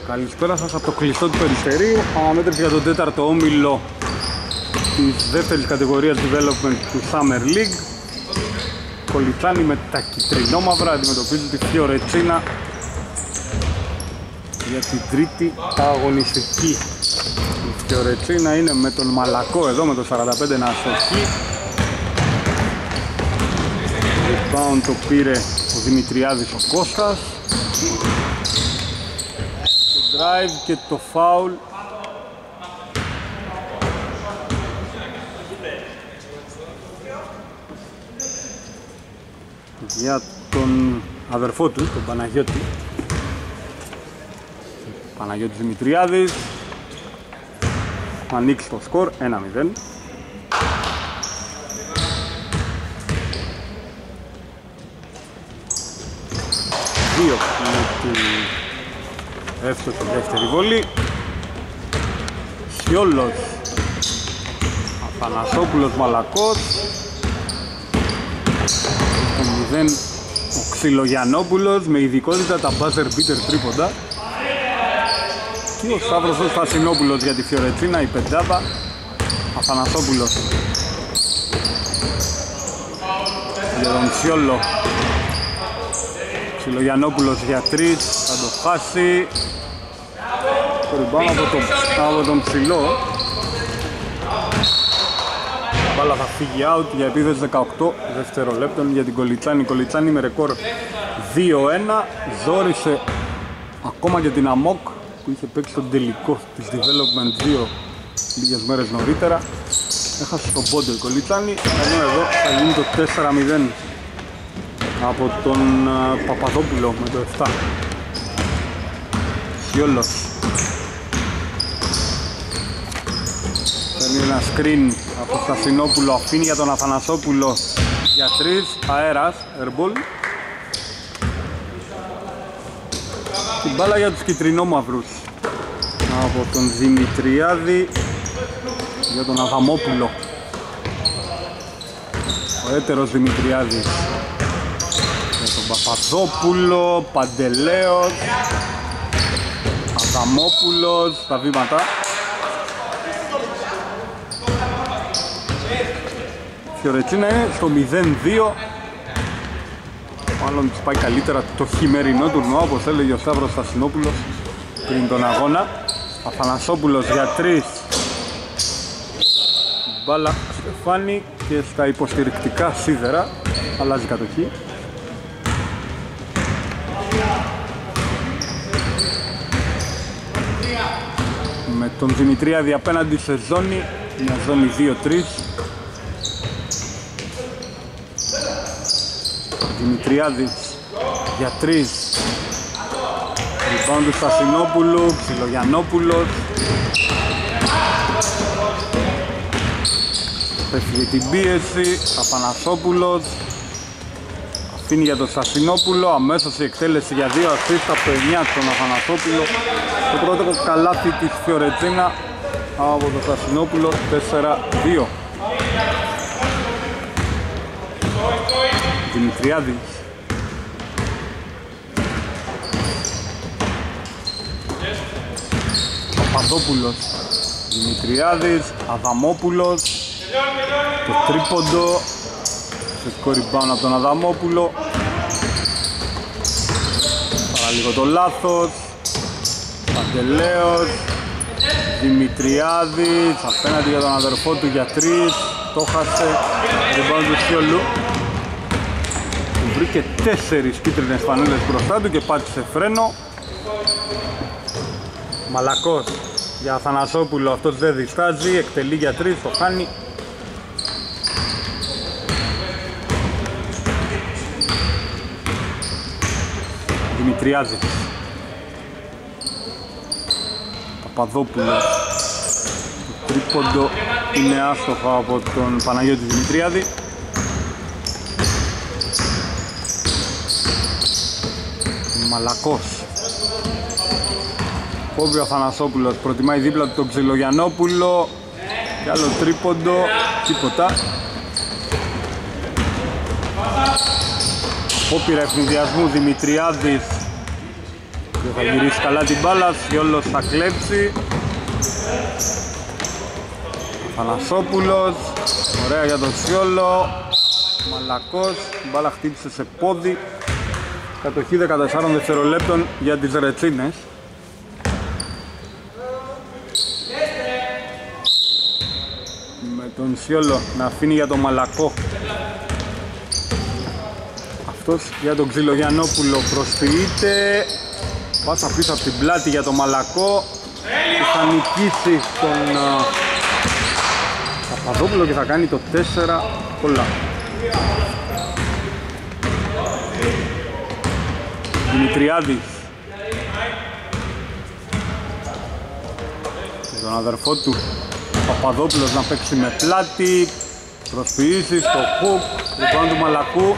Καλησπέρα σας από το κλειστό του Περιστερίου. Αναμέτρηση για τον τέταρτο όμιλο της δεύτερης κατηγορίας development του Summer League. Κολιτσάνη με τα κυτρινόμαυρα αντιμετωπίζουν τη Φιωρετσίνα για την τρίτη αγωνιστική. Η Φιωρετσίνα είναι με τον Μαλακό εδώ με το 45 να αστοχεί. Rebound το πήρε ο Δημητριάδης ο Κώστας. Το drive και το foul για τον αδερφό του, τον Παναγιώτη. Παναγιώτης Δημητριάδης. Ανοίξει το σκορ 1-0. Δύο με την εύστοχη δεύτερη βολή. Σιόλος, Αθανασόπουλος, Μαλακός. Το 0 ο Ξυλογιαννόπουλος με ειδικότητα τα buzzer beater τρίποντα. Και ο Σταύρος ο Στασινόπουλος για τη Φιωρετσίνα, η πεντάδα. Αθανασόπουλος για τον Σιόλο. Ξυλογιαννόπουλος για 3, θα το χάσει. Το rebound από τον Ψηλό. Η μπάλα θα φύγει out για επίθεση 18 δευτερολέπτων για την Κολιτσάνη. Η Κολιτσάνη με ρεκόρ 2-1. Ζόρισε ακόμα και την ΑΜΟΚ που είχε παίξει τον τελικό της Development 2 λίγες μέρες νωρίτερα. Έχασε τον πόντο η Κολιτσάνη, ενώ εδώ θα γίνει το 4-0 από τον Παπαδόπουλο με το 7. Σιόλος παίρνει ένα screen από τον Στασινόπουλο, αφήνει για τον Αθανασόπουλο για 3, αέρας, airball. Την μπάλα για τους κυτρινόμαυρους από τον Δημητριάδη για τον Αδαμόπουλο. Ο έτερος Δημητριάδης για τον Παπαδόπουλο, Παντελέος, Αδαμόπουλος, τα βήματα. Φιωρετσίνα είναι στο 0-2. Μάλλον της πάει καλύτερα το χειμερινό τουρνουά, όπως έλεγε ο Σταύρος Στασινόπουλος πριν τον αγώνα. Αθανασόπουλος για 3. Μπάλα Στεφάνη και στα υποστηρικτικά σίδερα. Αλλάζει κατοχή. Με τον Δημητριάδη απέναντι σε ζώνη. Μια ζώνη 2-3. Δημητριάδης για 3. Rebound του Στασινόπουλου, Ξυλογιαννόπουλος. Πέφτει την πίεση, Αθανασόπουλος. Αφήνει για τον Στασινόπουλο, αμέσως η εκτέλεση για 2 assist από το 9 τον Αθανασόπουλο. Το πρώτο καλάθι της Φιωρετσίνα από τον Στασινόπουλο, 4-2. Δημητριάδης. Παπαδόπουλος. Δημητριάδης. Αδαμόπουλος. Το τρίποντο. Θετικό rebound από τον Αδαμόπουλο. Παραλίγο το λάθος. Παντελέος. Δημητριάδης. Απέναντι για τον αδερφό του για 3. Το χάσε. Rebound του Σιόλου. Βρήκε 4 κίτρινες φανέλες μπροστά του και πάτησε φρένο. Μαλακός για Αθανασόπουλο, αυτός δεν διστάζει, εκτελεί για 3, το χάνει. Δημητριάδης. Παπαδόπουλος. Το τρίποντο είναι άστοχο από τον Παναγιώτη Δημητριάδη. Μαλακός. Κόβει ο Αθανασόπουλος, προτιμάει δίπλα του τον Ξυλογιαννόπουλο. Και άλλο τρίποντο, τίποτα. Απόπειρα ευνηδιασμού, Δημητριάδης Δεν θα γυρίσει καλά την μπάλα, Σιόλος θα κλέψει. Θανασόπουλος, ωραία για τον Σιόλο. Μαλακός, η μπάλα χτύπησε σε πόδι. Κατοχή 14 δευτερολέπτων για τις Ρετσίνες. Με τον Σιόλο να αφήνει για τον Μαλακό. Αυτός για τον Ξυλογιαννόπουλο προσποιείται. Πάσα πίσω από την πλάτη για τον Μαλακό. Και θα νικήσει τον Παπαδόπουλο και θα κάνει το 4 πολλά. Δημητριάδης και τον αδερφό του Παπαδόπουλος να παίξει με πλάτη. Προσποιήσεις στο χουκ λοιπόν του Μαλακού.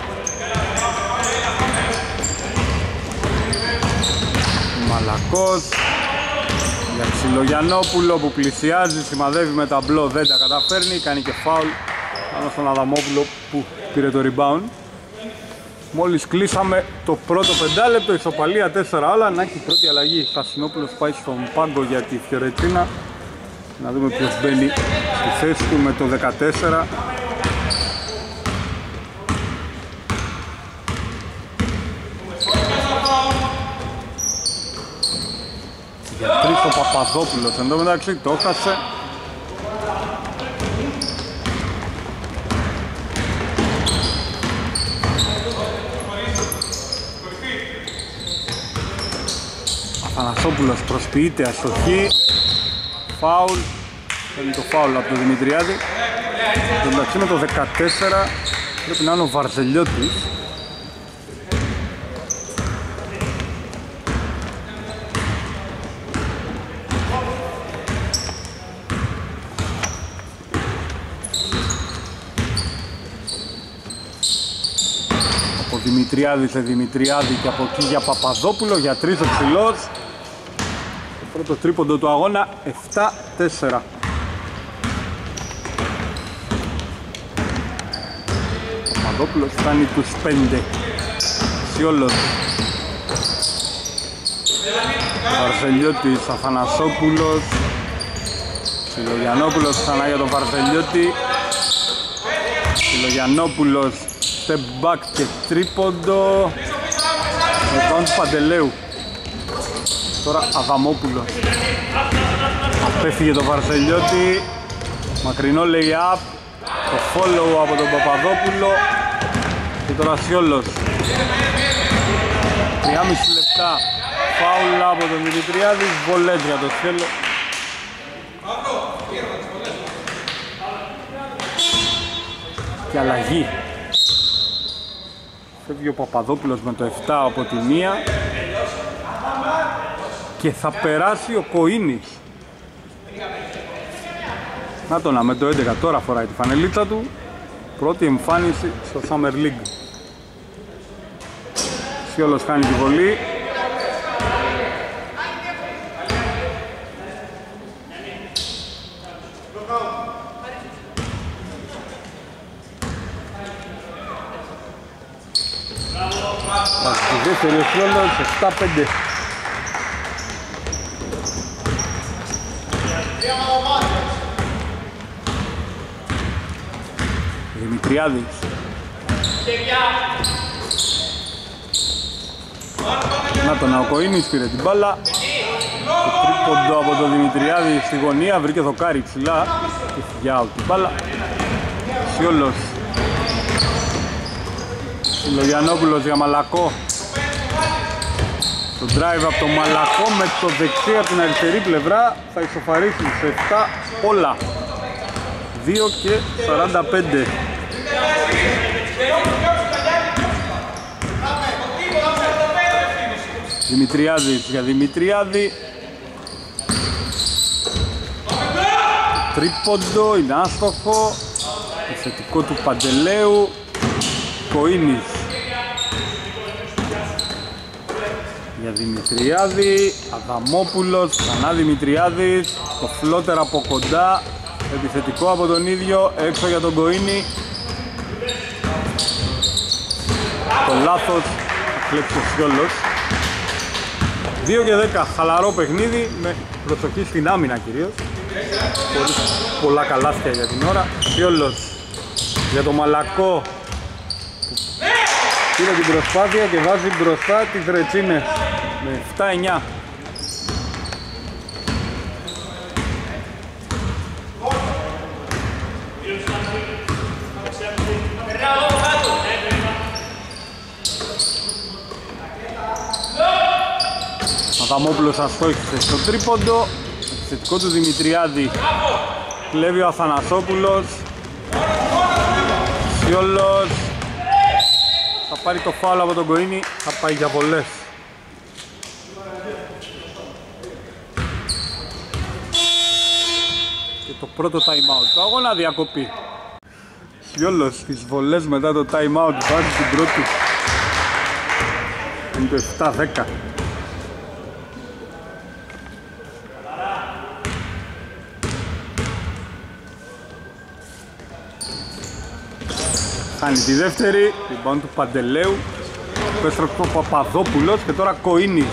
Μαλακός για Ξυλογιαννόπουλο που πλησιάζει, σημαδεύει με ταμπλό, δεν τα καταφέρνει, κάνει και φάουλ πάνω στον Αδαμόπουλο που πήρε το rebound. Μόλις κλείσαμε το πρώτο πεντάλεπτο, ισοπαλία 4 όλα, να έχει πρώτη αλλαγή. Χασινόπουλος πάει στον πάγκο για τη Φιωρετσίνα. Να δούμε ποιος μπαίνει στη θέση του με το 14. Για τρεις ο Παπαδόπουλος, εν τω μεταξύ το έχασε. Αθανασόπουλος προσποιείται, αστοχή. Φάουλ, θέλει το φάουλ από τον Δημητριάδη. Εντάξει με το 14 πρέπει να είναι ο Βαρζελιώτης. Από Δημητριάδη σε Δημητριάδη και από εκεί για Παπαδόπουλο, για 3 ο ψηλός. Το πρώτο τρίποντο του αγώνα 7-4. Παπαδόπουλος φτάνει τους 5. Σιόλος, Βαρζελιώτης, Αθανασόπουλος, Ξυλογιαννόπουλος ξανά για τον Βαρζελιώτη. Ξυλογιαννόπουλος, step back και τρίποντο. Λοιπόν του Παντελέου. Τώρα Αδαμόπουλος. Απέφυγε τον Βαρζελιώτη. Μακρινό lay-up. Το follow από τον Παπαδόπουλο. Και τώρα Σιόλος. 3,5 λεπτά. Φάουλα από τον Δημητριάδη. Βολές για το Σιόλο. Και αλλαγή. Φεύγει ο Παπαδόπουλος με το 7 από τη μία. Και θα περάσει ο Κοΐνης. Να το να με το 11 τώρα φοράει τη φανελίτσα του. Πρώτη εμφάνιση στο Summer League. Σιόλος κάνει τη βολή. Στη δεύτερη ο Σιόλος 7-5. Δημητριάδης. Να τον Αοκοΐνης πήρε την μπάλα. Το τρίποντο από τον Δημητριάδη στη γωνία, βρήκε δοκάρι ψηλά και φυγιά από την μπάλα. Σιόλος. Ξυλογιαννόπουλος για Μαλακό. Το drive από τον Μαλακό με το δεξί από την αριστερή πλευρά θα ισοφαρίσει σε 7 όλα. 2 και 45. Δημητριάδης για Δημητριάδη. Τρίποντο, είναι άστοχο. Επιθετικό του Παντελέου. Κοΐνης για Δημητριάδη. Αδαμόπουλος, ξανά Δημητριάδης. Το φλότερ από κοντά. Επιθετικό από τον ίδιο, έξω για τον Κοΐνη. Το λάθος, θα κλέψει ο Σιόλος. 2 και 10, χαλαρό παιχνίδι με προσοχή στην άμυνα κυρίως. Χωρίς πολλά καλάθια για την ώρα. Σιόλος για το Μαλακό. Πήρε την προσπάθεια και βάζει μπροστά τις Ρετσίνες με 7-9. Αδαμόπουλος αστόχησε στο τρίποντο. Επιθετικό του Δημητριάδη. Κλέβει ο Αθανασόπουλος. Σιόλος θα πάρει το φάουλ από τον Κοΐνη, θα πάει για βολές. Και το πρώτο time out του αγώνα διακοπή. Σιόλος στις βολές μετά το time out βάζει την πρώτη. Είναι το 7-10. Κάνει τη δεύτερη, rebound του Παντελέου. Επέστρεψε ο Παπαδόπουλος και τώρα Κοΐνης.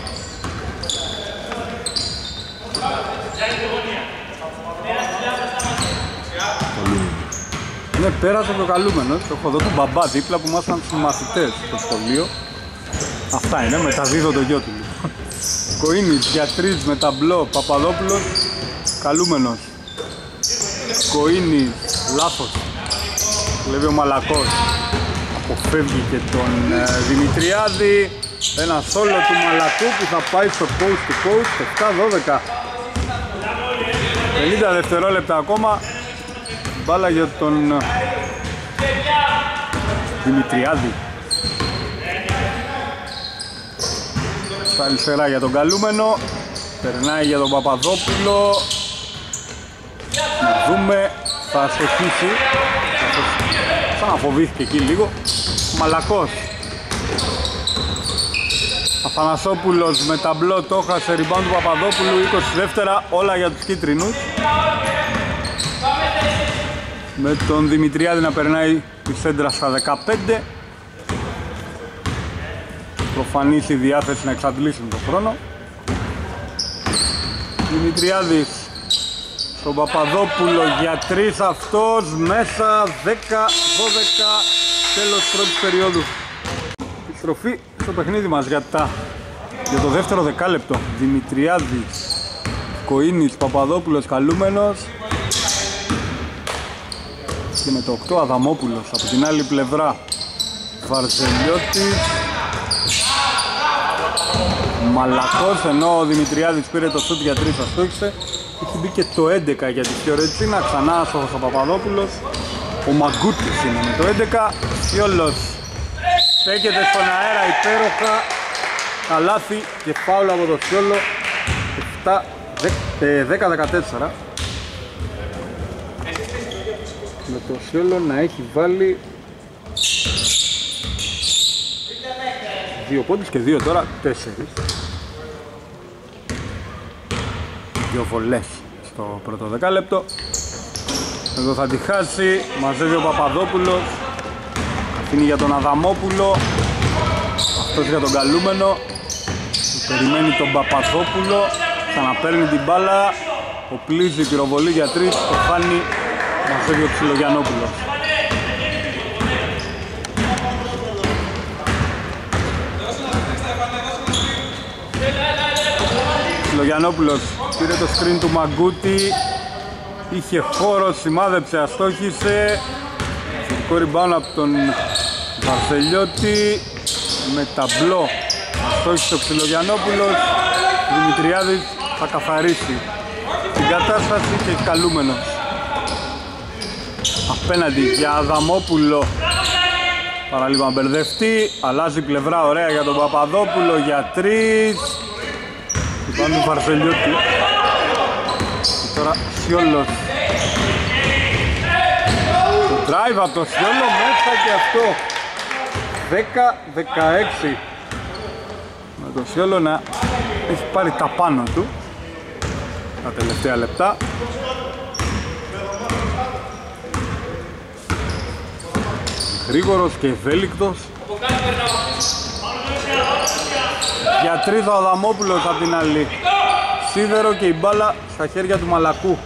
Ναι, πέρασε το καλούμενος. Έχω εδώ τον μπαμπά δίπλα που ήμασταν στους μαθητές στο σχολείο. Αυτά είναι, μεταδίδω το γιο του. Κοΐνης για 3 με ταμπλό, Παπαδόπουλος, καλούμενος. Κοΐνης, λάθος. Βλέπει ο Μαλακός, αποφεύγει και τον Δημητριάδη. Ένα σόλο του Μαλακού που θα πάει στο coast to coast. 7-12. 50 δευτερόλεπτα ακόμα. Μπάλα για τον Δημητριάδη. Στα αριστερά για τον καλούμενο. Περνάει για τον Παπαδόπουλο. Να δούμε, θα αστοχίσει. Σαν να φοβήθηκε εκεί λίγο. Μαλακός. Αθανασόπουλος με ταμπλό το έχασε, rebound του Παπαδόπουλου. 20 δεύτερα, όλα για τους κίτρινους. Με τον Δημητριάδη να περνάει τη σέντρα στα 15. Προφανής η διάθεση να εξαντλήσουν τον χρόνο. Δημητριάδης στον Παπαδόπουλο για 3 αυτός, μέσα 10-12, τέλος πρώτης περίοδου. Επιστροφή στο παιχνίδι μας για το δεύτερο δεκάλεπτο. Δημητριάδης, Κοΐνης, Παπαδόπουλος, καλούμενος. Και με το 8 Αδαμόπουλος από την άλλη πλευρά. Βαρζελιώτης, Μαλακός, ενώ ο Δημητριάδης πήρε το σουτ για 3, αστόχισε. Έχει μπει και το 11 για τη Φιωρετσίνα, ξανά άστοχος ο Παπαδόπουλος. Ο Μαγκούτης είναι με το 11. Σιόλος στέκεται στον αέρα υπέροχα. Καλάθι και φάουλ από το Σιόλο. 10-14. Με το Σιόλο να έχει βάλει 2 πόντους και 2 τώρα, 4. 2 βολές στο πρώτο δεκάλεπτο. Εδώ θα τη χάσει, μαζεύει ο Παπαδόπουλος. Αφήνει για τον Αδαμόπουλο. Αυτός για τον καλούμενο. Περιμένει τον Παπαδόπουλο. Ξαναπαίρνει την μπάλα. Ο Πλίζη πυροβολεί για 3. Το χάνει. Μαζεύει ο Ξυλογιαννόπουλος. Ξυλογιαννόπουλος πήρε το screen του Μαγκούτη. Είχε χώρο, σημάδεψε, αστόχησε. Θετικό rebound από τον Βαρσελιώτη. Με ταμπλό αστόχησε ο Ξυλογιαννόπουλος. Δημητριάδης θα καθαρίσει την κατάσταση και έχει καλούμενος. Απέναντι για Αδαμόπουλο. Παραλίγο να μπερδευτεί. Αλλάζει πλευρά, ωραία για τον Παπαδόπουλο για 3. Πάνω του Βαρσελιώτη. Και τώρα Σιόλος. Το drive από το Σιόλο μέσα και αυτό. 10-16. Με το Σιόλο να έχει πάρει τα πάνω του τα τελευταία λεπτά. Γρήγορος και ευέλικτος. Για Για 3 ο Αδαμόπουλος απ' την άλλη. Σίδερο και η μπάλα στα χέρια του Μαλακού.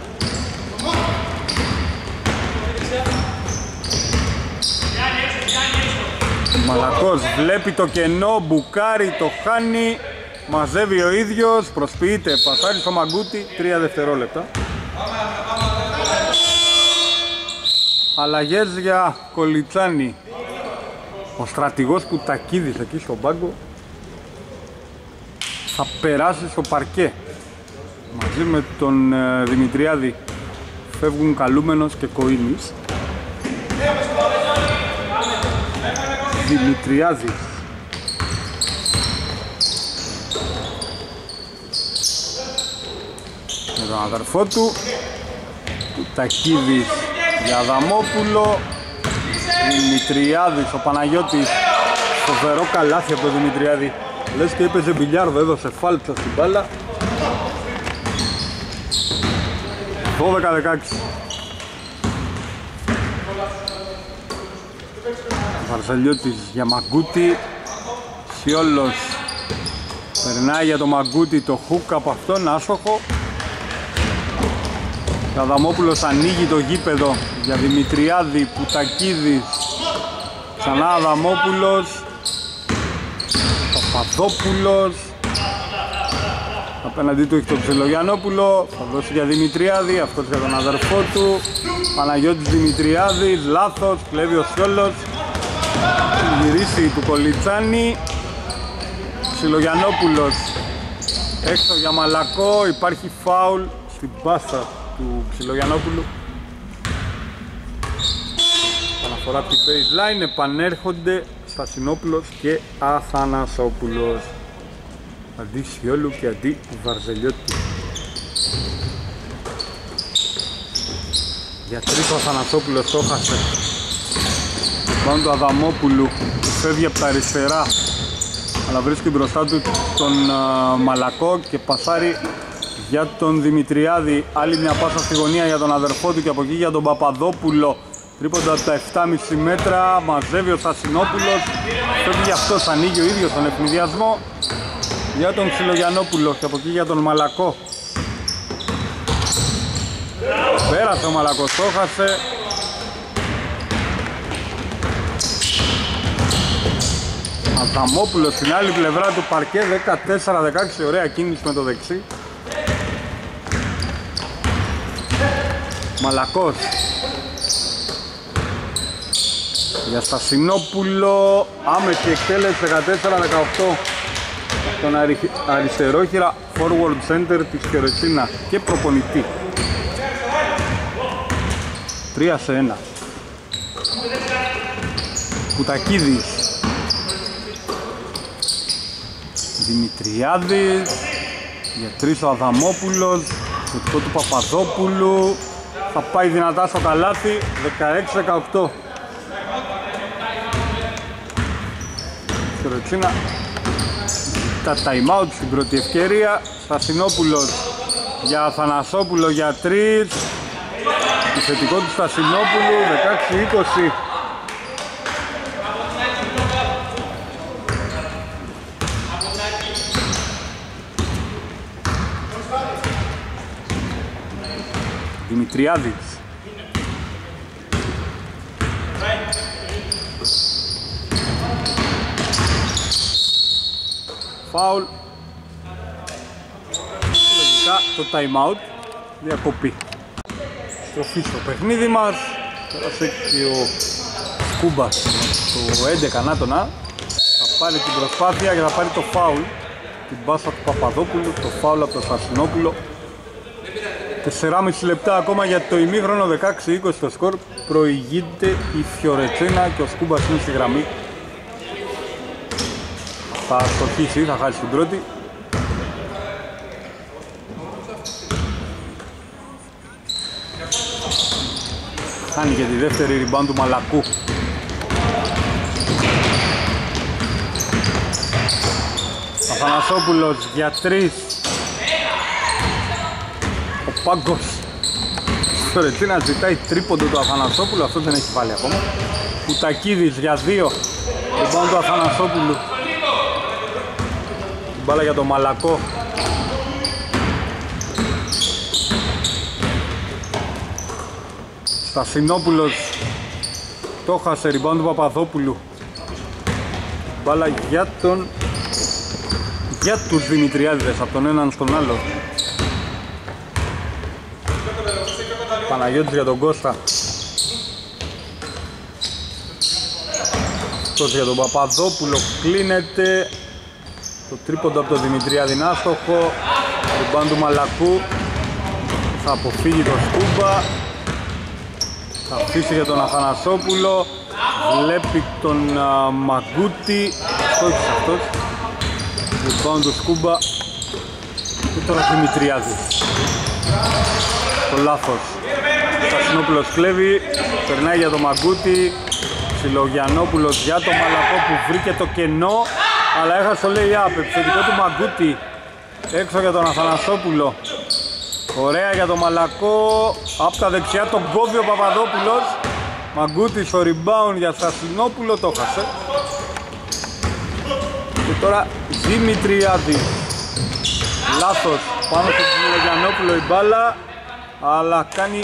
Μαλακός βλέπει το κενό, μπουκάρει, το χάνει. Μαζεύει ο ίδιος, προσποιείται, πασάρει στο Μαγκούτι, 3 δευτερόλεπτα. Αλλαγές για Κολιτσάνη. Ο στρατηγός Πουτακίδης εκεί στον πάγκο θα περάσει στο παρκέ. Μαζί με τον Δημητριάδη φεύγουν Καλούμενος και Κοΐνης. Δημητριάδης. Με τον αδερφό του. Πουτακίδης για Αδαμόπουλο. Δημητριάδης, ο Παναγιώτης. Φοβερό καλάθι από τον Δημητριάδη. Λες και έπαιζε μπιλιάρδο, έδωσε φάλτσα στην μπάλα. 12-16. Βαρσελιώτης για Μαγκούτι. Σιόλος περνάει για το Μαγκούτι, το χουκ από αυτόν, άσοχο. Αδαμόπουλος ανοίγει το γήπεδο για Δημητριάδη, Πουτακίδης. Ξανά Αδαμόπουλος. Παπαδόπουλος. Απέναντί του έχει τον Ψιλογιαννόπουλο. Θα δώσει για Δημητριάδη, αυτός για τον αδερφό του. Παναγιώτης Δημητριάδης, λάθος, κλέβει ο Σιόλος. Γυρίσει του Κολιτσάνη. Ψιλογιαννόπουλος έξω για Μαλακό, υπάρχει φάουλ στην πάσα του Ψιλογιαννόπουλου. Αναφορά από την baseline, επανέρχονται Στασινόπουλος και Αθανασόπουλος. Αντί Σιόλου και αντί Βαρζελιώτη. Για 3 ο Αθανασόπουλος το χάσε. Πάνω του Αδαμόπουλου φεύγει από τα αριστερά, αλλά βρίσκει μπροστά του τον Μαλακό και πασάρει για τον Δημητριάδη. Άλλη μια πάσα στη γωνία για τον αδερφό του και από εκεί για τον Παπαδόπουλο. Τρίποντα από τα 7,5 μέτρα, μαζεύει ο Στασινόπουλος. Φεύγει αυτός, ανοίγει ο ίδιος τον ευνηδιασμό για τον Ψιλογιαννόπουλο και από εκεί για τον Μαλακό. Πέρασε ο Μαλακός, το χάσε. Αδαμόπουλος στην άλλη πλευρά του παρκέ, 14-16, ωραία κίνηση με το δεξί. Μαλακός για Στασινόπουλο, άμεση εκτέλεση, 14-18 τον αριστερόχειρα forward center της Φιωρεντίνα και προπονητή. 3-1. Πουτακίδης, Δημητριάδης, για 3 ο Αδαμόπουλος, το του Παπαδόπουλου, θα πάει δυνατά στο καλάθι, 16-18. Φιωρεντίνα τα time out στην πρώτη ευκαιρία. Στασινόπουλος για Αθανασόπουλο για 3. Επιθετικό του Στασινόπουλου, 16-20. Δημητριάδης. Φάουλ. Λογικά το time out. Διακοπή. Στροφή στο παιχνίδι μας. Πέρασε και ο Σκούμπας το 11 νάτονα. Θα πάρει την προσπάθεια και θα πάρει το φάουλ. Την μπάσα του Παπαδόπουλου, το φάουλ από τον Στασινόπουλο. 4,5 λεπτά ακόμα για το ημίχρονο, 16-20 το σκορ. Προηγείται η Φιωρεντίνα και ο Σκούμπας είναι στη γραμμή. Θα στοχίσει, θα χάσει την πρώτη. Χάνει και τη δεύτερη rebound του Μαλακού. Αθανασόπουλος για 3. Ο Πάγκος. Φιωρεντίνα ζητάει τρίποντο του Αθανασόπουλου, αυτό δεν έχει βάλει ακόμα. Πουτακίδης για 2. Rebound του Αθανασόπουλου. Μπάλα για τον Μαλακό. Στασινόπουλος το χάσε, rebound του Παπαδόπουλου. Μπάλα για τους Δημητριάδηδες από τον έναν στον άλλο. Παναγιώτης για τον Κώστα. Αυτός για τον Παπαδόπουλο, κλείνεται. Το τρίποντο από τον Δημητριάδη είναι άστοχο. Rebound του Μαλακού. Θα αποφύγει τον Σκούμπα. Θα αφήσει για τον Αθανασόπουλο. Βλέπει τον Μαγκούτη. Στόχισε αυτός. Rebound του Σκούμπα. Και τώρα Δημητριάδη. Το λάθος. Στασινόπουλος κλέβει. Περνάει για τον Μαγκούτη. Ψιλογιαννόπουλος για τον Μαλακό που βρήκε το κενό. Αλλά έχασε το lay-up. Επιθετικό του Μαγκούτη. Έξω για τον Αθανασόπουλο. Ωραία για τον Μαλακό. Από τα δεξιά τον κόβει ο Παπαδόπουλος. Μαγκούτη στο rebound για Στασινόπουλο. Το χάσε. Και τώρα Δημητριάδη. Λάθος. Πάνω στο Ψιλογιαννόπουλο η μπάλα. Αλλά κάνει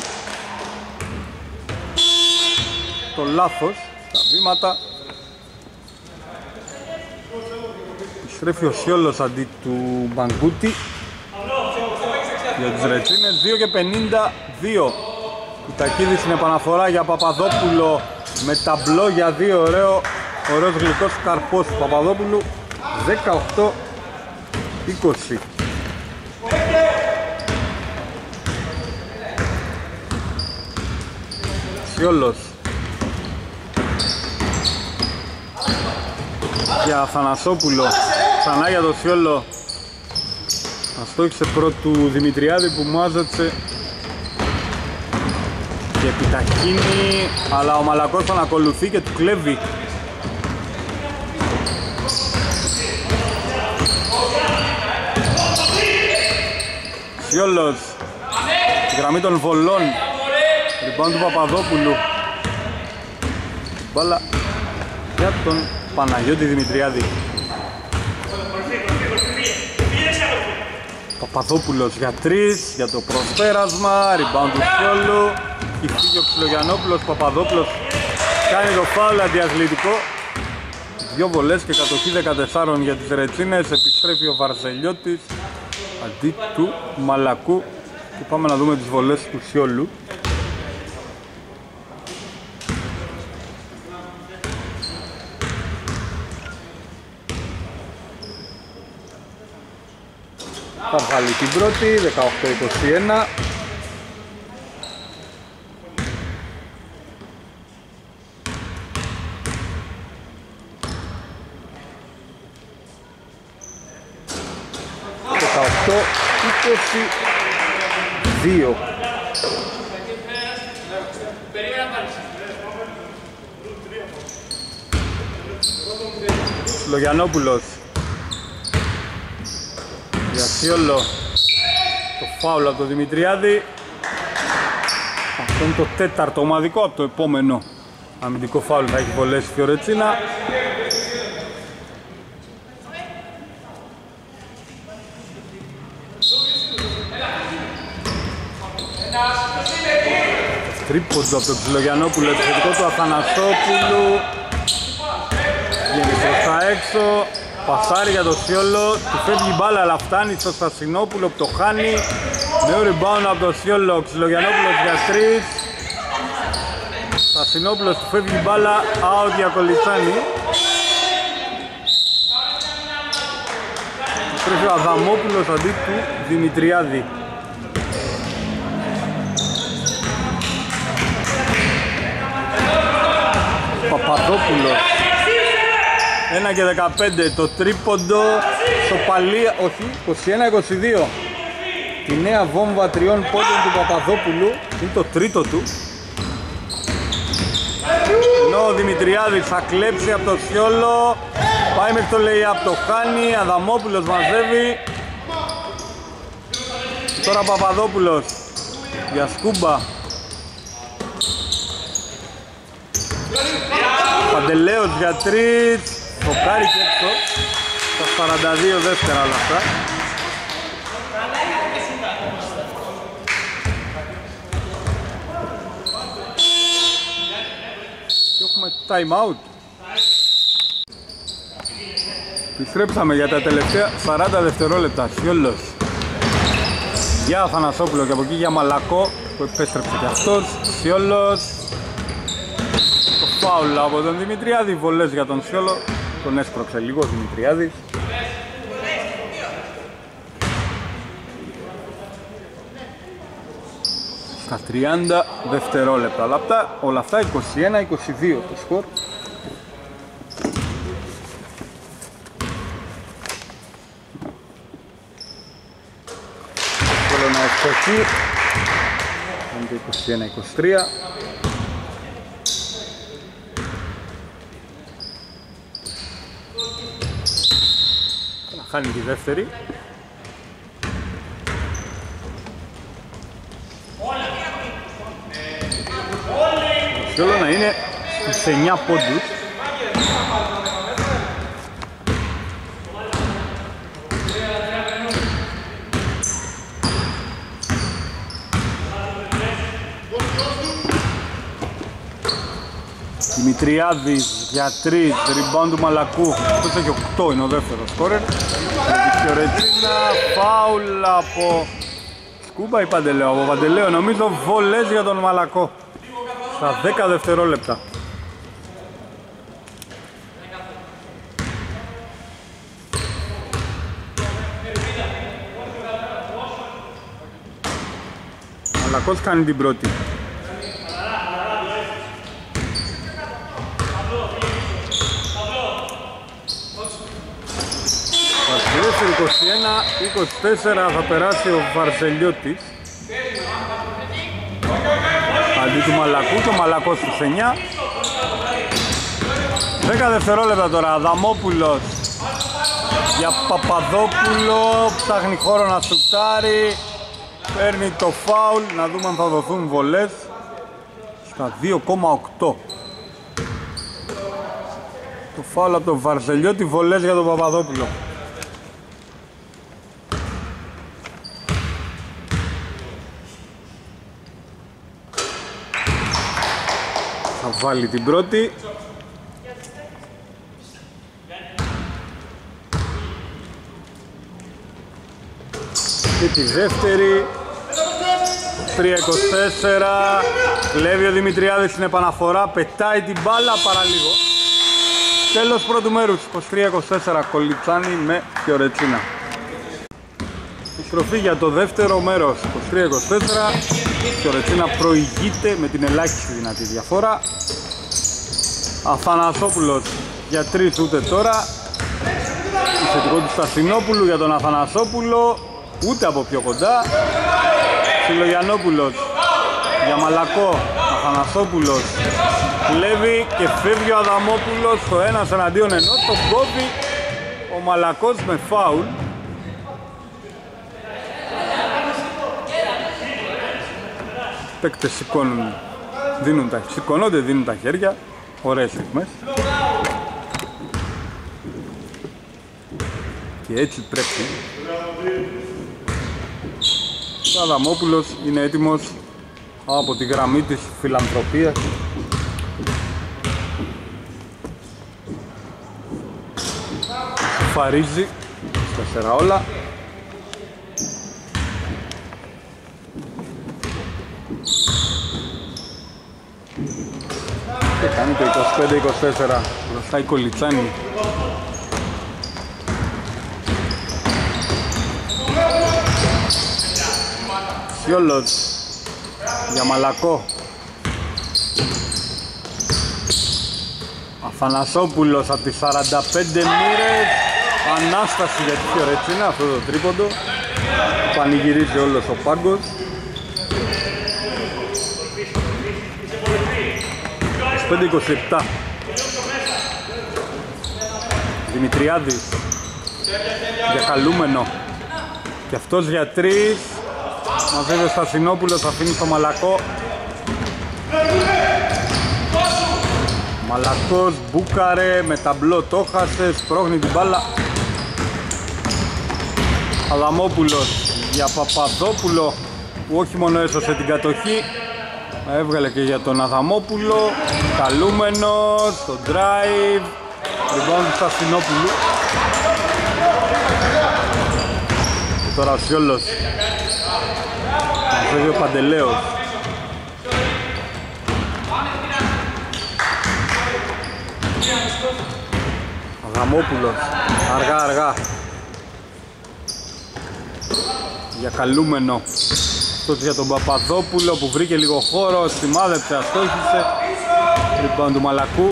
το λάθος στα βήματα. Επιστρέφει ο Σιόλος αντί του Μαγκούτη για τις Ρετσίνες. 2 και 52. Η Τακίδης είναι επαναφορά για Παπαδόπουλο με ταμπλό για 2. Ωραίος γλυκός καρπός του Παπαδόπουλου. 18-20. Σιόλος για Αθανασόπουλο, ξανά για το Σιόλο. Αστόχισε πρώτου Δημητριάδη που μάζεψε και επιταχύνει, αλλά ο Μαλακός τον ακολουθεί και του κλέβει. Σιόλος, γραμμή των βολών. Rebound του Παπαδόπουλου. Μπάλα για τον Παναγιώτη Δημητριάδη. Παπαδόπουλος για 3, για το προσπέρασμα. Rebound του Σιόλου. Έχει φύγει ο Ψιλογιαννόπουλος. Παπαδόπουλος κάνει το φάουλ αντιαθλητικό. 2 βολές και κατοχή 14 για τις Ρετσίνες. Επιστρέφει ο Βαρζελιώτης αντί του Μαλακού. Και πάμε να δούμε τις βολές του Σιόλου. Θα βγάλει την πρώτη, 18-21. Δύο. Λογιαννόπουλος για Σιόλο. Το φάουλ από τον Δημητριάδη. Αυτό είναι το τέταρτο ομαδικό από το επόμενο αμυντικό φάουλ θα έχει βολέσει η Φιωρετσίνα. Τρίποντο από τον Ψιλογιαννόπουλο, επιθετικό του Αθανασόπουλου. Βγαίνει προς τα έξω. Πασάρι για το Σιόλο. Του φεύγει η μπάλα αλλά φτάνει στο Στασινόπουλο που το χάνει. Νέο rebound από το Σιόλο. Ψιλογιαννόπουλος για 3. Στασινόπουλος του φεύγει η μπάλα. Out για Κολυτσάνη. Τρέφει ο Αδαμόπουλος αντί του Δημητριάδη. Παπαδόπουλος 1 και 15 το τρίποντο σοπαλία, όχι, 21-22. Η νέα βόμβα 3 πόντων του Παπαδόπουλου είναι το τρίτο του. Ενώ ο Δημητριάδης θα κλέψει από το Σιόλο. Πάει μέχρι το lay-up, το χάνει. Αδαμόπουλος μαζεύει. Τώρα Παπαδόπουλος για Σκούμπα. Παντελέος για 3. Φοκάρει και έξω. 42 δεύτερα όλα αυτά. Και έχουμε time out. Επιστρέψαμε για τα τελευταία 40 δευτερόλεπτα. Σιόλος για Αθανασόπουλο και από εκεί για Μαλακό που επέστρεψε και αυτός. Σιόλος. Το φάουλ από τον Δημητριάδη. Βολές για τον Σιόλο. Τον έσπρωξε λίγο ο Δημητριάδης. Στα 30 δευτερόλεπτα. Όλα αυτά 21-22 το σκορ. Θέλω να ευστοχεί. Είναι το 21-23. Να χάνει τη δεύτερη. Θέλω να είναι στους 9 πόντους. Δημητριάδης για 3, rebound του Μαλακού. Αυτός έχει 8, είναι ο δεύτερος σκόρερ. Φιωρετσίνα, φάουλ από Σκούμπα ή Παντελέο. Από Παντελέο νομίζω, βολές για τον Μαλακό. Στα 10 δευτερόλεπτα. Μαλακός κάνει την πρώτη. Βασιλεύς 21-24 θα περάσει ο Βαρσελιώτης αντί του Μαλακού και ο Μαλακός στους 9. 10 δευτερόλεπτα τώρα. Αδαμόπουλος για Παπαδόπουλο, ψάχνει χώρο να σουτάρει, παίρνει το φάουλ. Να δούμε αν θα δοθούν βολές. Στα 2,8 το φάουλ από τον Βαρσελιώτη, βολές για τον Παπαδόπουλο. Θα βάλει την πρώτη. Και τη δεύτερη. 3-24. Κλέβει ο Δημητριάδης στην επαναφορά. Πετάει την μπάλα παραλίγο. Τέλος πρώτου μέρους. 23-24. Κολιτσάνη με Φιωρετσίνα. Επιστροφή για το δεύτερο μέρος. 23-24. Φιωρετσίνα προηγείται με την ελάχιστη δυνατή διαφορά. Αθανασόπουλος για 3 ούτε τώρα. Θετικό του Στασινόπουλου για τον Αθανασόπουλο. Ούτε από πιο κοντά. Συλλογιανόπουλος για Μαλακό. Αθανασόπουλος κλέβει και φεύγει ο Αδαμόπουλος στο 1 εναντίον ενός. Το κόβει ο Μαλακός με φάουλ. Παίκτες σηκώνουν, σηκώνονται, δίνουν τα χέρια. Ωραίες ρυθμές. Και έτσι πρέπει. Ο Αδαμόπουλος είναι έτοιμος από τη γραμμή της φιλανθρωπίας. Φαρίζει στα 4 όλα. Και κάνει το 25-24 μπροστά η Κολιτσάνη. Σιόλος για Μαλακό. Αθανασόπουλος από τις 45 μοίρες. Ανάσταση για τη Φιωρετσίνα, αυτό το τρίποντο. Πανηγυρίζει όλος ο πάγκος. 25-27. Δημητριάδης για Χαλούμενο. Και αυτός για 3. Μαζεύει ο Στασινόπουλος, αφήνει στο Μαλακό. Μαλακός μπούκαρε, με ταμπλό το χάσε, σπρώχνει την μπάλα. Αδαμόπουλος για Παπαδόπουλο που όχι μόνο έσωσε την κατοχή, έβγαλε και για τον Αδαμόπουλο. Καλούμενος, το drive, rebound του Στασινόπουλου. Και τώρα ο Σιόλος, ο Παντελέος. Αδαμόπουλος, αργά για Καλούμενο. Αυτός για τον Παπαδόπουλο που βρήκε λίγο χώρο, σημάδεψε, αστόχησε. Rebound του Μαλακού.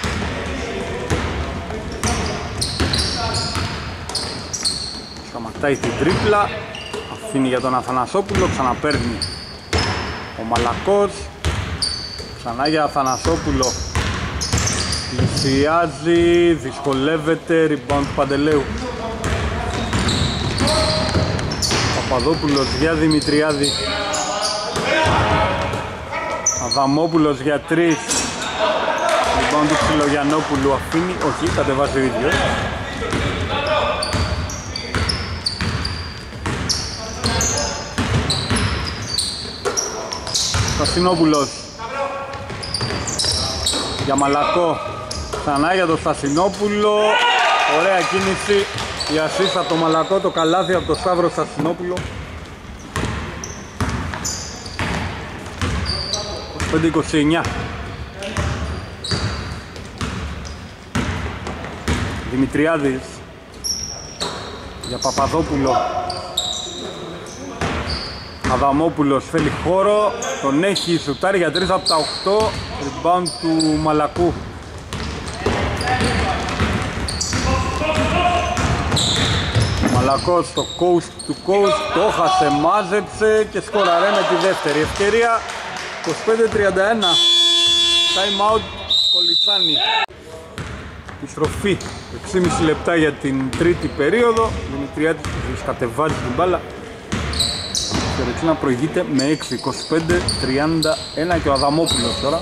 Σταματάει την τρίπλα, αφήνει για τον Αθανασόπουλο, ξαναπαίρνει ο Μαλακός. Ξανά για Αθανασόπουλο. Πλησιάζει, δυσκολεύεται, rebound του Παντελέου. Παπαδόπουλος για Δημητριάδη. Αδαμόπουλος για 3. Rebound του Ξυλογιαννόπουλου, αφήνει, όχι, κατεβάζει ο ίδιος. Στασινόπουλος για Μαλακό, ξανά για τον Στασινόπουλο. Ωραία κίνηση, η ασίστα από το Μαλακό, το καλάθι από τον Σταύρο Στασινόπουλο. 25-29. Δημητριάδης για Παπαδόπουλο. Αδαμόπουλος θέλει χώρο, τον έχει, σουτάρει για 3 από τα 8, rebound του Μαλακού. Μαλακός στο coast to coast, το έχασε, μάζεψε και σκοραρέ με τη δεύτερη ευκαιρία. 25-31, time out Κολιτσάνη. Επιστροφή 6,5 λεπτά για την τρίτη περίοδο. Δημητριάδης κατεβάζει την μπάλα. Η Ρετσίνα προηγείται με 6, 25-31 και ο Αδαμόπουλος τώρα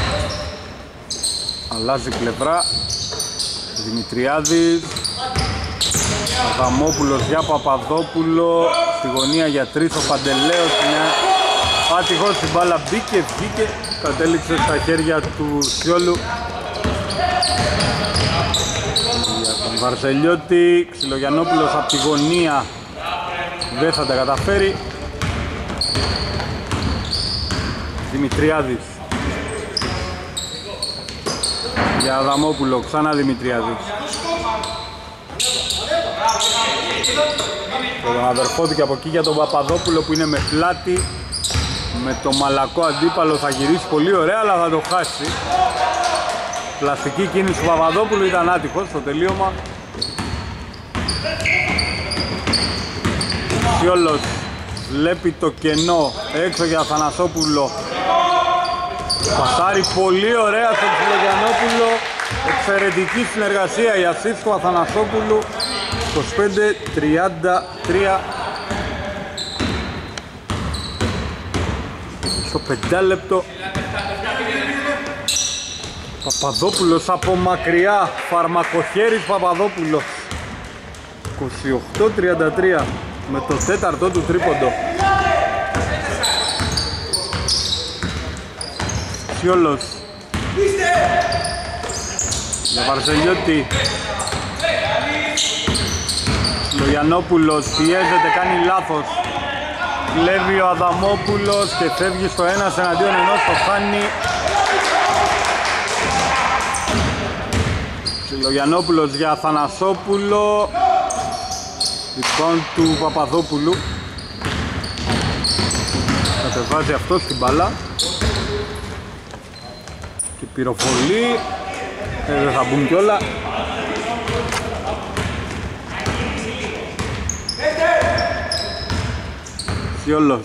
αλλάζει πλευρά. Δημητριάδης, Αδαμόπουλος για Παπαδόπουλο, στη γωνία για 3 ο Παντελέος. Άτυχος, η μπάλα μπήκε, βγήκε, κατέληξε στα χέρια του Σιόλου. Για τον Βαρσελιώτη, Ξυλογιαννόπουλος από τη γωνία δεν θα τα καταφέρει. Δημητριάδης για Αδαμόπουλο, ξανά Δημητριάδης. Τον αδερφό του και από εκεί για τον Παπαδόπουλο που είναι με πλάτη. Με το Μαλακό αντίπαλο θα γυρίσει πολύ ωραία, αλλά θα το χάσει. Πλαστική κίνηση του Παπαδόπουλου, ήταν άτυχος στο τελείωμα. Σιόλος βλέπει το κενό έξω για Αθανασόπουλο. Πασάρει πολύ ωραία στον Ξυλογιαννόπουλο. Εξαιρετική συνεργασία, η ασίστ του Αθανασόπουλου. 25-33. Στο 5 λεπτό. Παπαδόπουλος από μακριά, φαρμακοχέρης Παπαδόπουλος. 28-33 με το τέταρτο του τρίποντο. Σιόλος για Βαρσελιώτη. Λογιαννόπουλος πιέζεται, κάνει λάθος. Κλέβει ο Αδαμόπουλος και φεύγει στο 1 εναντίον ενός, το χάνει. Λογιαννόπουλος για Αθανασόπουλο. Rebound του Παπαδόπουλου. Κατεβάζει αυτός την μπάλα. Και πυροβολεί. Δεν θα μπουν κιόλα. Σιόλος.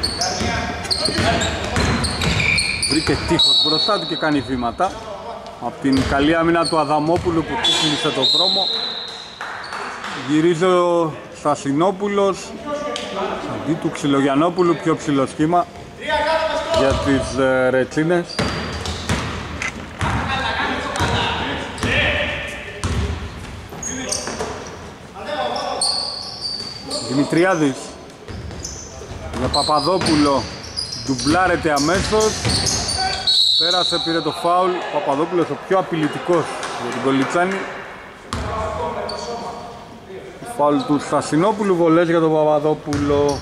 Βρήκε τείχος μπροστά του και κάνει βήματα. Από την καλή άμυνα του Αδαμόπουλου που κλείσε το δρόμο. Γυρίζει ο Στασινόπουλος αντί του Ξυλογιαννόπουλου, πιο ψηλό σχήμα για τις Ρετσίνες. Δημητριάδης για Παπαδόπουλο, ντουμπλάρεται αμέσως. Πέρασε, πήρε το φάουλ. Παπαδόπουλος ο πιο απειλητικός για την Κολιτσάνη. Φάουλ του Στασινόπουλου, βολές για τον Παπαδόπουλο.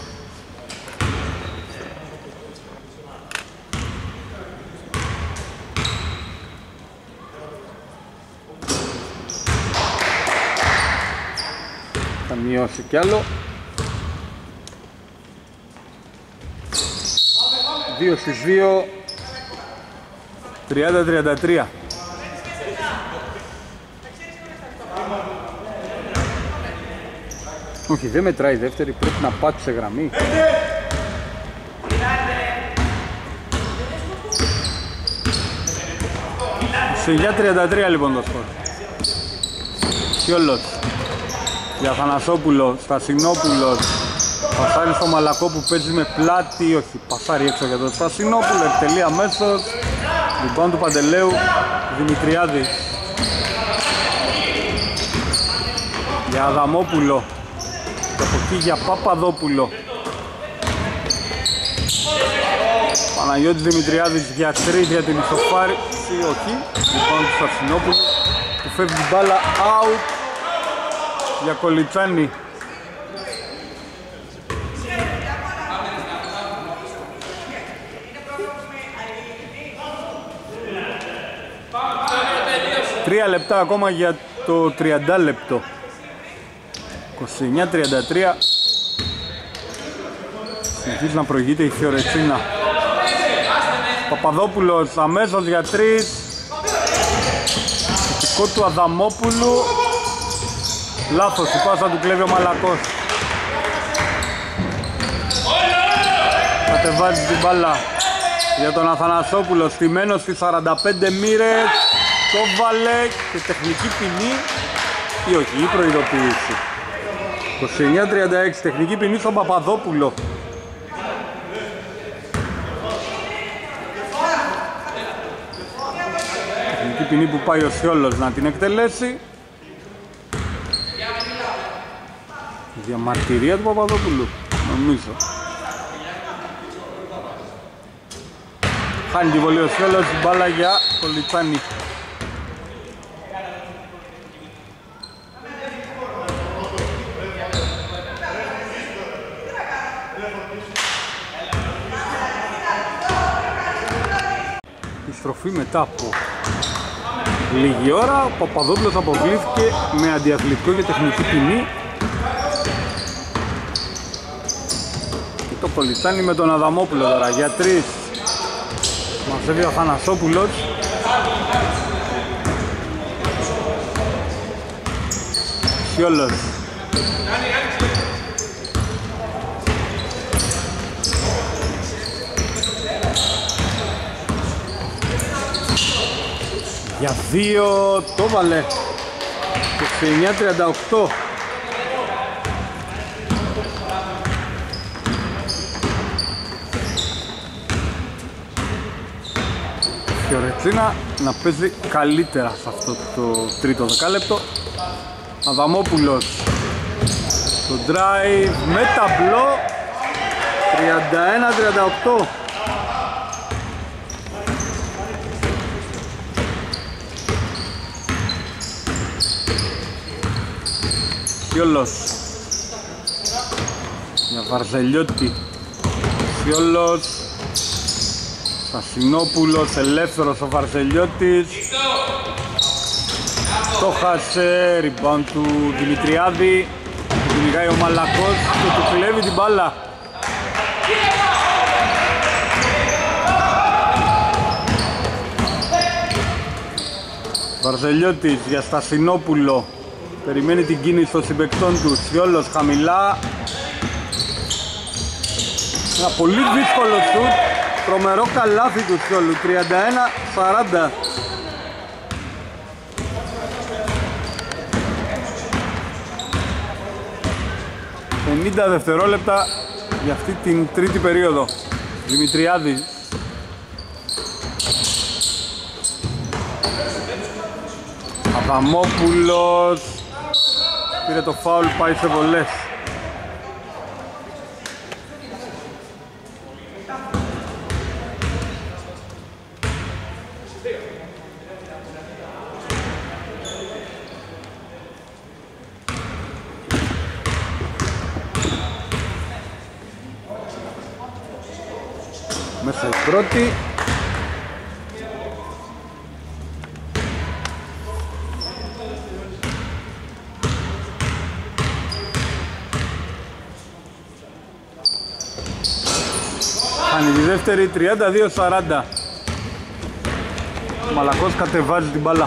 Θα μειώσει κι άλλο. 2 στις 2, 30-33. Όχι, δεν μετράει η δεύτερη, πρέπει να πάτησε γραμμή. Σε για 33 λοιπόν το σκορ. Σιόλος για Θανασόπουλο, Στασινόπουλος. Πασάρει στο Μαλακό που παίζει με πλάτη, όχι, πασάρει έξω για τον Στασινόπουλο, εκτελεί αμέσως. Λοιπόν του Παντελέου, Δημητριάδη. Για Αδαμόπουλο. Και από εκεί για Παπαδόπουλο. Παναγιώτης Δημητριάδης για 3 για την ισοφάρηση, όχι. Λοιπόν του Στασινόπουλου που φεύγει την μπάλα, out για Κολιτσάνη. Τρία λεπτά ακόμα για το 30 λεπτό. 29-33. Συνεχίζει να προηγείται η Φιωρετσίνα. Παπαδόπουλος αμέσως για 3. Θετικό του Αδαμόπουλου. Λάθος, η πάσα του κλέβει ο Μαλακός. Κατεβάζει την μπάλα για τον Αθανασόπουλο, στημένος στις 45 μοίρες. Το βάλε και τεχνική ποινή ή όχι, η προειδοποίηση. 29-36, τεχνική ποινή στον Παπαδόπουλο. Τεχνική ποινή που πάει ο Σιόλος να την εκτελέσει. Διαμαρτυρία του Παπαδόπουλου, νομίζω. Χάνει τη βολή ο Σιόλος, μπάλα για Κολιτσάνη. Στροφή μετά από λίγη ώρα, ο Παπαδόπουλος αποβλήθηκε με αντιαθλητικό και τεχνική ποινή. Και το Κολιτσάνη με τον Αδαμόπουλο τώρα για 3. Μαζεύει ο Αθανασόπουλος. Σιόλος. Για 2 το βάλε. 29-38. Φιωρετσίνα να παίζει καλύτερα σε αυτό το τρίτο δεκάλεπτο. Αδαμόπουλος το drive με ταμπλό. 31-38. Σιόλος για Βαρζελιώτη. Σιόλος, Στασινόπουλος, ελεύθερος ο Βαρζελιώτης. Το χάσε, rebound του Δημητριάδη. Κυνηγάει ο Μαλακός και του κλέβει την μπάλα. Βαρζελιώτης για Στασινόπουλο. Περιμένει την κίνηση των συμπαικτών του. Σιόλος χαμηλά. Ένα πολύ δύσκολο σουτ. Τρομερό καλάθι του Σιόλου. 31-40. ...50 δευτερόλεπτα για αυτή την τρίτη περίοδο. Δημητριάδης. Αδαμόπουλος. Πήρε το φάουλ, πάει σε βολές. Μέσα η πρώτη. Χάνει τη δεύτερη, 32-40. Ο Μαλακός κατεβάζει την μπάλα.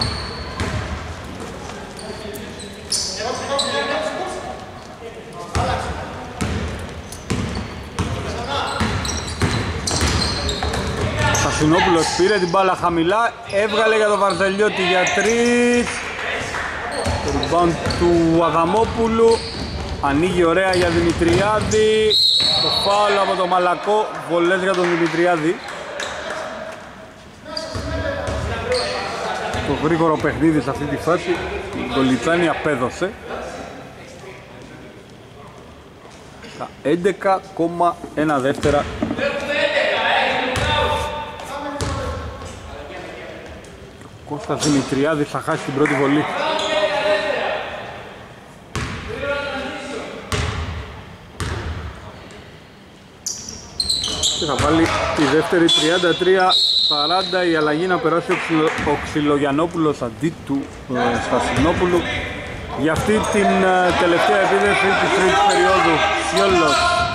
Σασινόπουλος πήρε την μπάλα χαμηλά, έβγαλε για τον Βαρδελιώτη για 3. Το rebound του Αδαμόπουλου, ανοίγει ωραία για Δημητριάδη. Το φάουλ από τον Μαλακό, βολές για τον Δημητριάδη. Το γρήγορο παιχνίδι σε αυτή τη φάση, η Γκολιτσάνη απέδωσε. 11,1 δεύτερα. Ο Κώστας Δημητριάδης θα χάσει την πρώτη βολή. Και θα βάλει τη δεύτερη, 33-40. Η αλλαγή να περάσει ο Ξυλογιαννόπουλος αντί του Στασινόπουλου για αυτή την τελευταία επίδεση της τρίτης περίοδου. Σιόλος.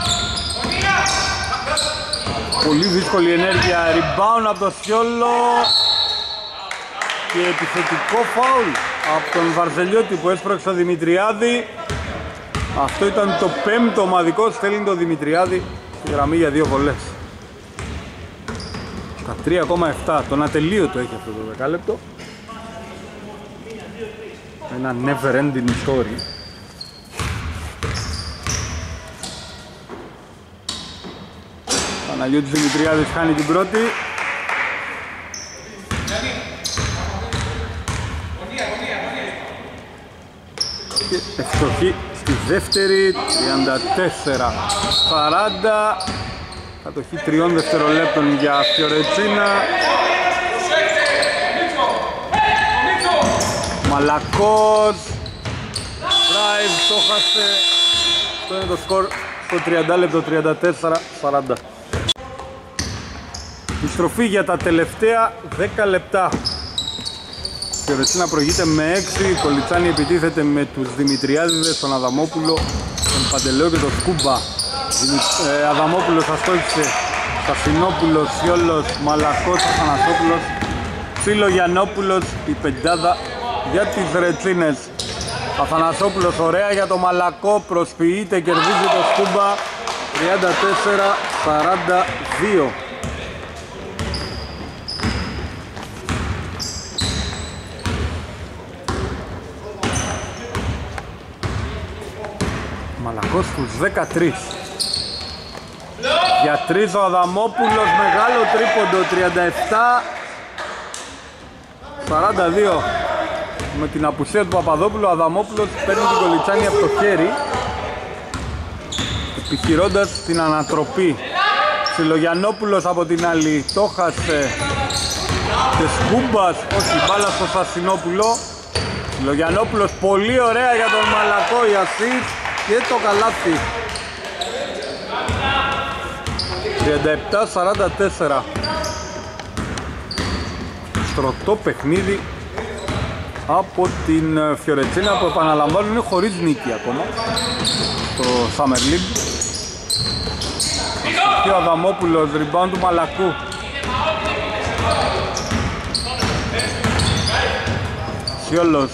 Πολύ δύσκολη ενέργεια, rebound από το Σιόλο και επιθετικό φάουλ από τον Βαρδελιώτη που έσπρωξε το Δημητριάδη. Αυτό ήταν το πέμπτο ομαδικό, στέλνει το Δημητριάδη στη γραμμή για 2 βολές. Τα 3,7, τον ατελείωτο έχει αυτό το δεκάλεπτο. Ένα never ending story. Παναγιώτης Δημητριάδης χάνει την πρώτη. Και ευστοχή στη δεύτερη, 34-40. Κατοχή 3 δευτερολέπτων για Φιωρετσίνα. Μαλακός. Drive, το χάσε. Αυτό είναι το σκορ στο 30 λεπτό, 34-40. Η στροφή για τα τελευταία 10 λεπτά. Φιωρετσίνα προηγείται με 6, η Κολιτσάνη επιτίθεται με τους Δημητριάδηδες, τον Αδαμόπουλο, τον Παντελέο και τον Σκούμπα. Αδαμόπουλος αστόχησε, Στασινόπουλος, Σιόλος, Μαλακός, Αθανασόπουλος, Ξυλογιαννόπουλος, η πεντάδα για τις Ρετσίνες. Αθανασόπουλος ωραία για το Μαλακό, προσποιείται, κερδίζει το Σκούμπα, 34-42. Μαλακός στους 13. Για 3 ο Αδαμόπουλος, μεγάλο τρίποντο, 37-42. Με την απουσία του Παπαδόπουλου, ο Αδαμόπουλος παίρνει την Κολιτσάνη από το χέρι, επιχειρώντας την ανατροπή. Ξυλογιαννόπουλος από την άλλη, το χάσε και Σκούμπας, όχι, μπάλα στο Στασινόπουλο. Ξυλογιαννόπουλος πολύ ωραία για τον Μαλακό, η ασίστ και το καλάθι. 37-44. Στρωτό παιχνίδι από την Φιωρετσίνα που επαναλαμβάνουν είναι χωρίς νίκη ακόμα στο Summer League. Και ο Αδαμόπουλος, rebound του Μαλακού. Σιόλος.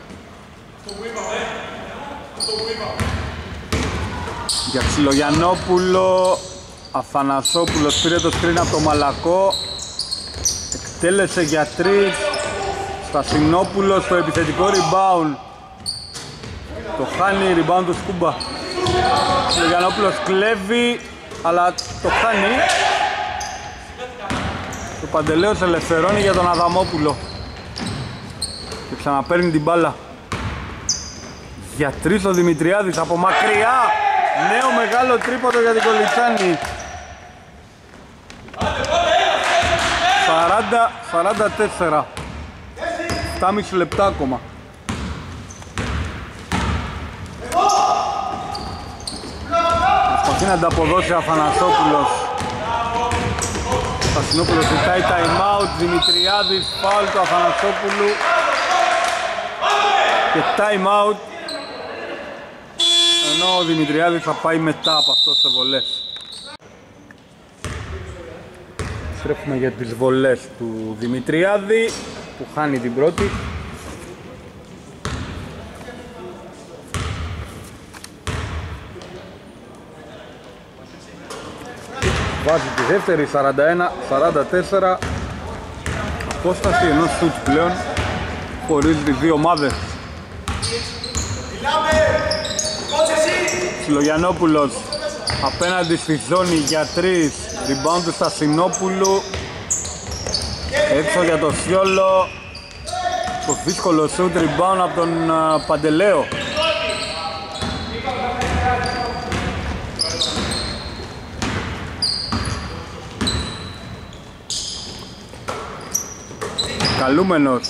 Για Ξυλογιαννόπουλο, Αθανασόπουλος πήρε το screen από το Μαλακό, εκτέλεσε για 3. Στασινόπουλος στο επιθετικό rebound, το χάνει, rebound του Σκούμπα. Ξυλογιαννόπουλος κλέβει, αλλά το χάνει. Το Παντελέος ελευθερώνει για τον Αδαμόπουλο και ξαναπαίρνει την μπάλα. Για 3 ο Δημητριάδης από μακριά, νέο μεγάλο τρίποντο για την Κολιτσάνη. 40-44. 7,5 λεπτά ακόμα. Προσπαθεί να ανταποδώσει ο Αθανασόπουλος. Στασινόπουλος ζητάει time out, Δημητριάδης, φάουλ του Αθανασόπουλου και time out, ενώ ο Δημητριάδης θα πάει μετά από αυτό σε βολές. Στρέφουμε για τις βολές του Δημητριάδη που χάνει την πρώτη. Βάζει τη δεύτερη, 41-44, απόσταση ενός σουτ πλέον, χωρίζει τις δύο ομάδες. Συλλογιανόπουλος απέναντι στη ζώνη για 3, rebound του Στασινόπουλου, έξω για το Σιόλο, το δύσκολο σουτ, rebound από τον Παντελέο. Καλούμενος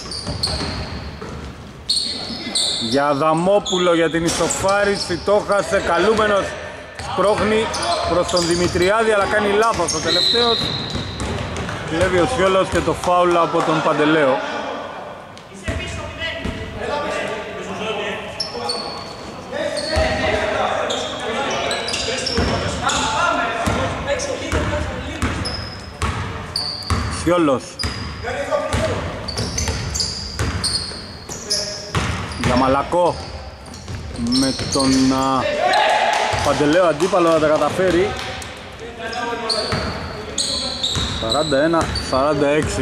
για Αδαμόπουλο για την ισοφάριση, το χάσε. Καλούμενος σπρώχνει προς τον Δημητριάδη αλλά κάνει λάθος ο τελευταίος. Κλέβει ο Σιόλος και το φάουλ από τον Παντελέο. Σιόλος για Μαλακό με τον Παντελέο αντίπαλο να τα καταφέρει. 41-46.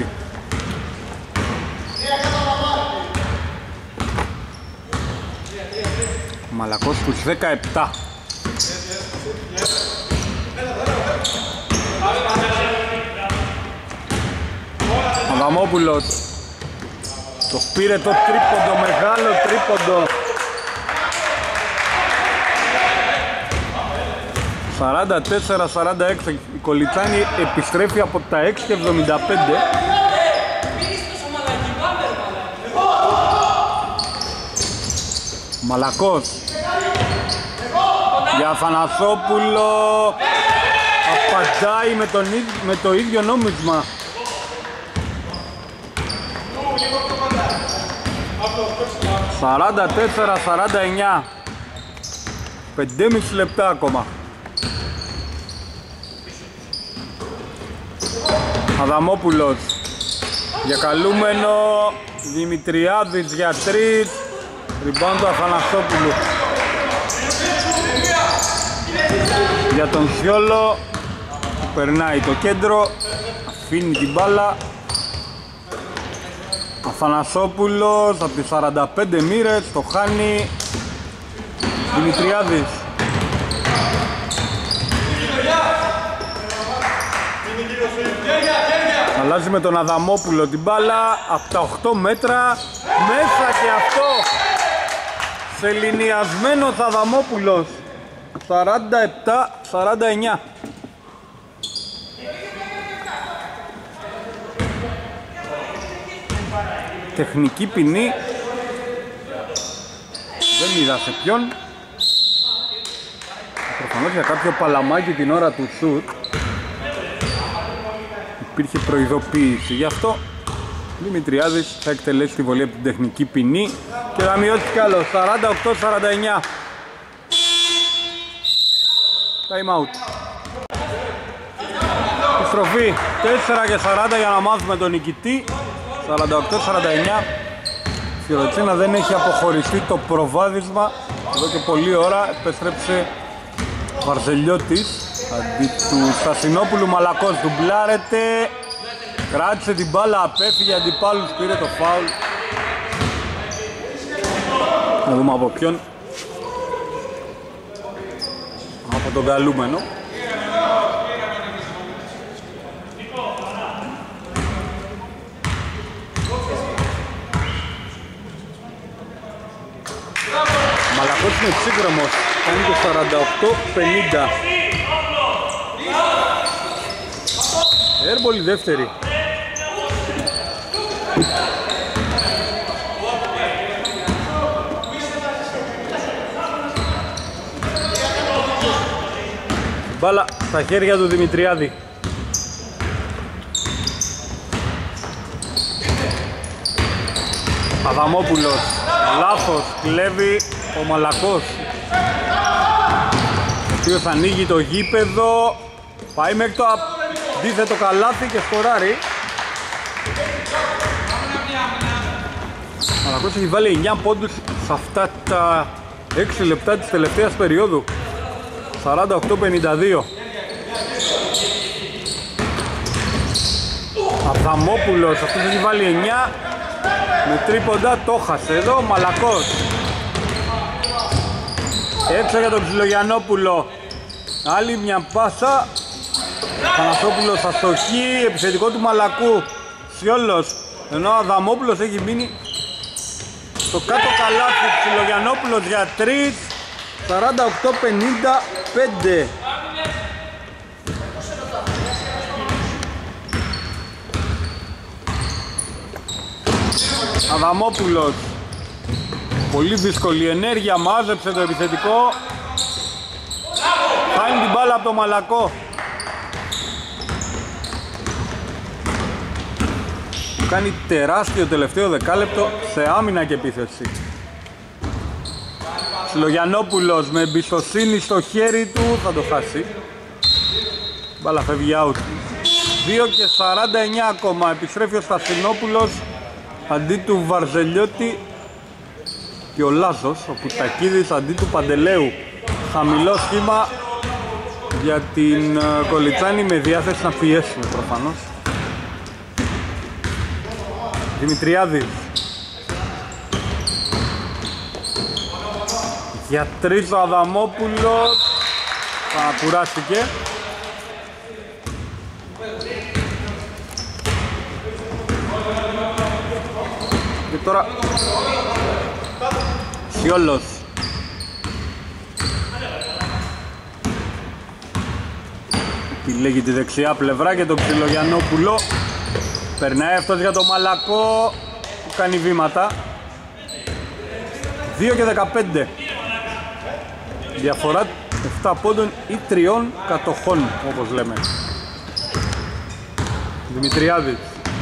Μαλακός στους 17. Αδαμόπουλος το πήρε το τρίποντο, μεγάλο τρίποντο. 44-46. Η Κολιτσάνη επιστρέφει από τα 6,75. Μαλακός για Αθανασόπουλο, απαντάει με το ίδιο νόμισμα. 44-49. 5,5 λεπτά ακόμα. Αδαμόπουλος για καλούμενο, Δημητριάδης για 3, rebound του Αθανασόπουλου. Για τον Σιόλο που περνάει το κέντρο, αφήνει την μπάλα. Αθανασόπουλος από τις 45 μοίρες, το χάνει. Δημητριάδης. Αλλάζει με τον Αδαμόπουλο την μπάλα από τα 8 μέτρα, μέσα και αυτό. Σεληνιασμένος Αδαμόπουλος. 47-49. Τεχνική ποινή, δεν είδα σε ποιον. Προφανώς για κάποιο παλαμάκι την ώρα του σουτ υπήρχε προειδοποίηση. Γι' αυτό Δημητριάδης θα εκτελέσει τη βολή από την τεχνική ποινή και θα μειώσει κι άλλο. 48-49. Time out. Επιστροφή 4 και 40 για να μάθουμε τον νικητή. 48-49. Η Φιωρεντίνα δεν έχει αποχωριστεί το προβάδισμα εδώ και πολλή ώρα. Επέστρεψε Βαρζελιώτης αντί του Στασινόπουλου. Μαλακός ντουμπλάρεται, κράτησε την μπάλα, απέφυγε αντιπάλους, πήρε το φάουλ. Να δούμε από ποιον. Από τον καλούμενο. Μαλακός είναι ψύχρεμος, κάνει το 48-50. Airball η δεύτερη. Μπάλα στα χέρια του Δημητριάδη. Αδαμόπουλος, λάθος, κλέβει ο Μαλακός, ο οποίος ανοίγει το γήπεδο, πάει μέχρι το αντίθετο καλάθι και σκοράρει. Ο Μαλακός έχει βάλει 9 πόντους σε αυτά τα 6 λεπτά της τελευταίας περίοδου. 48-52. Αδαμόπουλος, αυτός έχει βάλει 9 με τρίποντα, το χάσε εδώ, Μαλακός. Έξω για τον Ξυλογιαννόπουλο, άλλη μια πάσα. Θανασόπουλος αστοχή, επιθετικό του Μαλακού, Σιόλος, ενώ ο Αδαμόπουλος έχει μείνει στο κάτω καλάθι. Ξυλογιαννόπουλος για 3, 48-55. Αδαμόπουλος, πολύ δύσκολη ενέργεια, μάζεψε το επιθετικό, χάνει την μπάλα από το Μαλακό. Κάνει τεράστιο τελευταίο δεκάλεπτο σε άμυνα και επίθεση. Ξυλογιαννόπουλος με εμπιστοσύνη στο χέρι του, θα το χάσει. Μπάλα φεύγει out. 2 και 49 ακόμα, επιστρέφει ο Στασινόπουλος αντί του Βαρζελιώτη και ο Λάζος, ο Πουτακίδης αντί του Παντελέου. Χαμηλό σχήμα για την Κολιτσάνη με διάθεση να πιέσει προφανώς. Δημητριάδης για 3 ο Αδαμόπουλος, κουράστηκε. Και τώρα Σιόλος. Επιλέγει τη δεξιά πλευρά και τον Ξυλογιαννόπουλο. Περνάει αυτός για το Μαλακό που κάνει βήματα. 2 και 15. Διαφορά 7 πόντων ή 3 κατοχών, όπως λέμε. Δημητριάδης.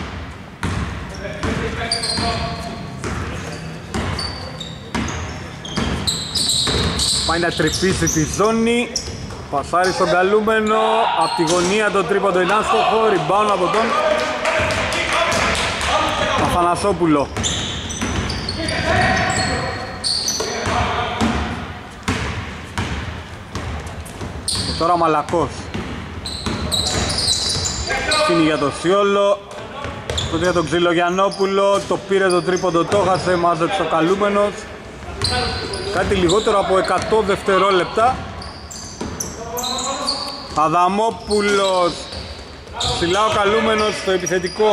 Πάει να τρυπήσει τη ζώνη. Πασάρει στον καλούμενο. Από τη γωνία το τρίποντο είναι άστοχο. Rebound από τον Αθανασόπουλο. Και τώρα Μαλακός. Σκύνει για το Σιόλο. Τότε για τον Ξυλογιαννόπουλο. Το πήρε το τρίποντο, το χάσε. Μάζεψε ο καλούμενος. Κάτι λιγότερο από 100 δευτερόλεπτα. Αδαμόπουλος. Ψηλά ο καλούμενος στο επιθετικό.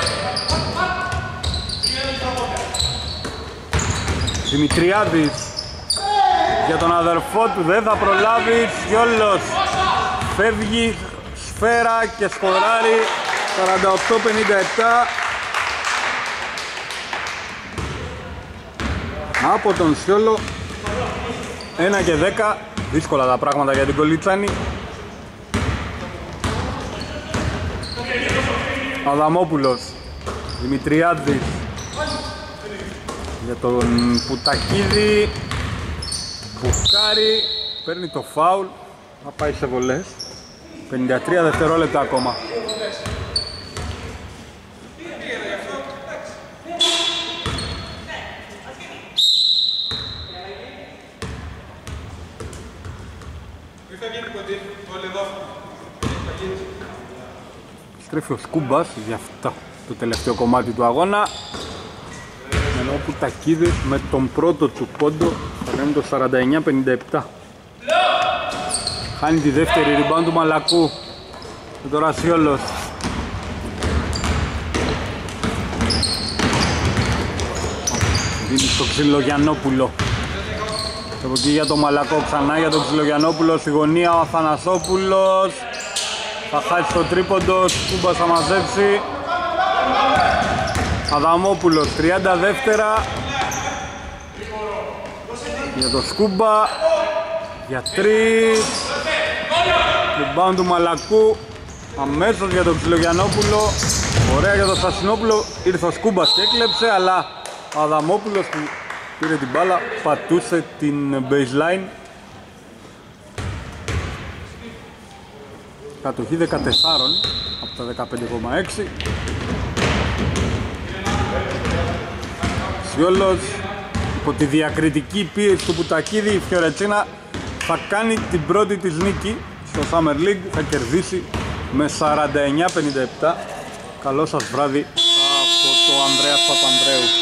Δημητριάδης για τον αδερφό του, δεν θα προλάβει. Σιόλος φεύγει, σφαίρα και σκοράρει. 48-57 από τον Σιόλο. 1 και 10. Δύσκολα τα πράγματα για την Κολιτσάνη. Αδαμόπουλος, Δημητριάδης για τον Πουτακίδη. Πουκάρι, παίρνει το φάουλ, θα πάει σε βολές. 53 δευτερόλεπτα ακόμα. Στρέφει ο Σκούμπας για αυτά το τελευταίο κομμάτι του αγώνα, ενώ ο Πουτακίδης με τον πρώτο του πόντο θα κάνει το 49-57. Χάνει τη δεύτερη rebound του Μαλακού και τώρα Σιόλος. Δίνει στο Ξυλογιαννόπουλο. Από εκεί για τον Μαλακό, ξανά για τον Ξυλογιαννόπουλο, στη γωνία ο Αθανασόπουλος. Θα χάσει το τρίποντο, Σκούμπας θα μαζέψει. Αδαμόπουλος, 30 δεύτερα. Για το Σκούμπα, για 3. Rebound του Μαλακού, αμέσως για τον Ξυλογιαννόπουλο. Ωραία για τον Στασινόπουλο, ήρθε ο Σκούμπας και έκλεψε, αλλά Αδαμόπουλος που πήρε την μπάλα, πατούσε την baseline. Κατοχή 14 από τα 15,6. Σιόλος υπό τη διακριτική πίεση του Πουτακίδη, η Φιωρετσίνα θα κάνει την πρώτη της νίκη στο Summer League, θα κερδίσει με 49-57. Καλό σας βράδυ από το Ανδρέας Παπανδρέου.